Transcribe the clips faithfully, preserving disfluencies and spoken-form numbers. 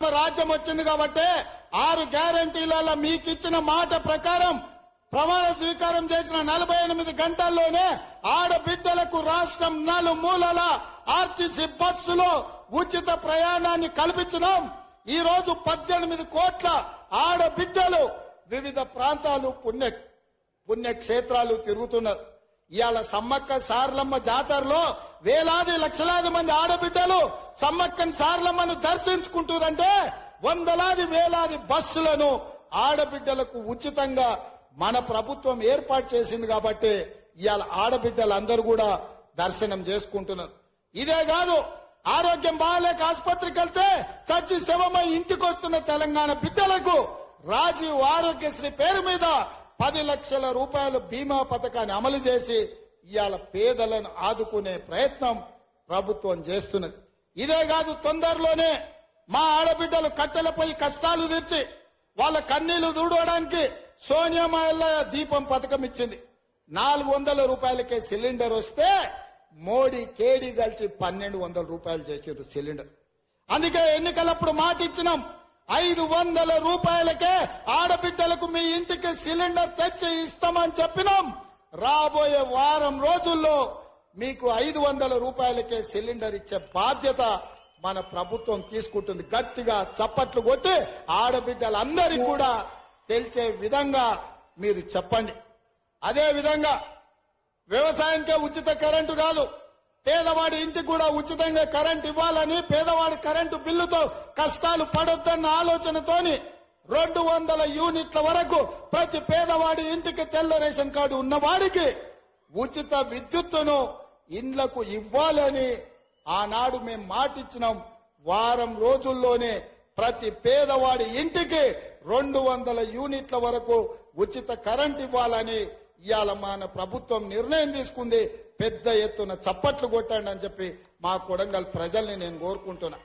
రాజ్యం వచ్చింది కాబట్టి ఆరు గ్యారంటీల మీకు ఇచ్చిన మాట ప్రకారం ప్రమాణ స్వీకారం చేసిన నలభై ఎనిమిది గంటల్లోనే ఆడబిడ్డలకు రాష్ట్రం నలుమూలల ఆర్టీసీ బస్సులో ఉచిత ప్రయాణాన్ని కల్పించినాం. ఈ రోజు పద్దెనిమిది కోట్ల ఆడబిడ్డలు వివిధ ప్రాంతాలు పుణ్య పుణ్యక్షేత్రాలు తిరుగుతున్నారు. ఇవాళ సమ్మక్క సారలమ్మ జాతరలో వేలాది లక్షలాది మంది ఆడబిడ్డలు సమ్మక్కని సారలమ్మను దర్శించుకుంటారంటే వందలాది వేలాది బస్సులను ఆడబిడ్డలకు ఉచితంగా మన ప్రభుత్వం ఏర్పాటు చేసింది కాబట్టి ఇవాళ ఆడబిడ్డలందరూ కూడా దర్శనం చేసుకుంటున్నారు. ఇదే కాదు, ఆరోగ్యం బాగాలేక ఆసుపత్రికి వెళ్తే చచ్చి శవమై ఇంటికి వస్తున్న తెలంగాణ బిడ్డలకు రాజీవ్ ఆరోగ్యశ్రీ పేరు మీద పది లక్షల రూపాయల బీమా పథకాన్ని అమలు చేసి ఇవాళ పేదలను ఆదుకునే ప్రయత్నం ప్రభుత్వం చేస్తున్నది. ఇదే కాదు, తొందరలోనే మా ఆడబిడ్డలు కట్టెలపై కష్టాలు తీర్చి వాళ్ళ కన్నీళ్లు దూడడానికి సోనియా మహిళ దీపం పథకం ఇచ్చింది. నాలుగు వందల రూపాయలకే సిలిండర్ వస్తే మోడీ కేడీ కలిసి పన్నెండు వందల రూపాయలు చేసారు సిలిండర్. అందుకే ఎన్నికలప్పుడు మాట ఇచ్చినాం, ఐదు వందల రూపాయలకే ఆడబిడ్డలకు మీ ఇంటికి సిలిండర్ తెచ్చి ఇస్తామని చెప్పినాం. రాబోయే వారం రోజుల్లో మీకు ఐదు వందల రూపాయలకే సిలిండర్ ఇచ్చే బాధ్యత మన ప్రభుత్వం తీసుకుంటుంది. గట్టిగా చప్పట్లు కొట్టి ఆడబిడ్డలందరికీ కూడా తెలిసే విధంగా మీరు చెప్పండి. అదే విధంగా వ్యవసాయానికే ఉచిత కరెంటు కాదు, పేదవాడి ఇంటికి కూడా ఉచితంగా కరెంటు ఇవ్వాలని, పేదవాడి కరెంటు బిల్లుతో కష్టాలు పడొద్దన్న ఆలోచనతోని రెండు వందల యూనిట్ల వరకు ప్రతి పేదవాడి ఇంటికి తెల్ల రేషన్ కార్డు ఉన్నవాడికి ఉచిత విద్యుత్తును ఇండ్లకు ఇవ్వాలని ఆనాడు మేము మాటిచ్చినాం. వారం రోజుల్లోనే ప్రతి పేదవాడి ఇంటికి రెండు వందల యూనిట్ల వరకు ఉచిత కరెంట్ ఇవ్వాలని ఇవాళ మన ప్రభుత్వం నిర్ణయం తీసుకుంది. పెద్ద ఎత్తున చప్పట్లు కొట్టండి అని చెప్పి మా కొడంగల్ ప్రజల్ని నేను కోరుకుంటున్నా.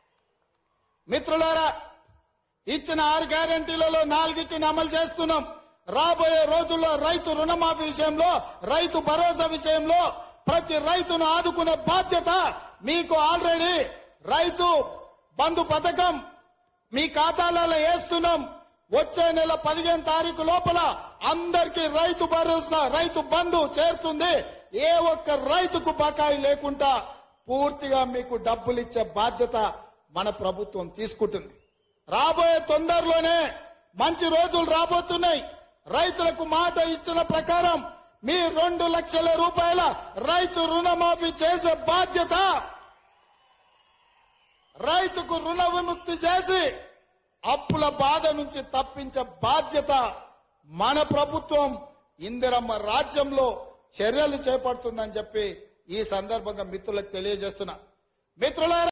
మిత్రులారా, ఇచ్చిన ఆరు గ్యారంటీలలో నాలుగిటిని అమలు చేస్తున్నాం. రాబోయే రోజుల్లో రైతు రుణమాఫీ విషయంలో, రైతు భరోసా విషయంలో ప్రతి రైతును ఆదుకునే బాధ్యత మీకు ఆల్రెడీ రైతు బంధు పథకం మీ ఖాతాలలో వేస్తున్నాం. వచ్చే నెల పదిహేను తారీఖు లోపల అందరికీ రైతు భరోసా, రైతు బంధు చేరుతుంది. ఏ ఒక్క రైతుకు బకాయి లేకుండా పూర్తిగా మీకు డబ్బులు ఇచ్చే బాధ్యత మన ప్రభుత్వం తీసుకుంటుంది. రాబోయే తొందరలోనే మంచి రోజులు రాబోతున్నాయి. రైతులకు మాట ఇచ్చిన ప్రకారం మీ రెండు లక్షల రూపాయల రైతు రుణమాఫీ చేసే బాధ్యత, రైతుకు రుణ విముక్తి చేసి అప్పుల బాధ నుంచి తప్పించే బాధ్యత మన ప్రభుత్వం ఇందిరమ్మ రాజ్యంలో చర్యలు చేపడుతుందని చెప్పి ఈ సందర్భంగా మిత్రులకు తెలియజేస్తున్నా. మిత్రులారా,